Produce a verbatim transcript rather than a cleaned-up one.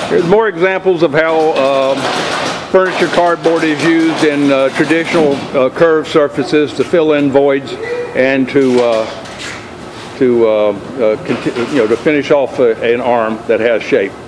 There's more examples of how uh, furniture cardboard is used in uh, traditional uh, curved surfaces to fill in voids and to uh, to uh, uh, you know to finish off a, an arm that has shape.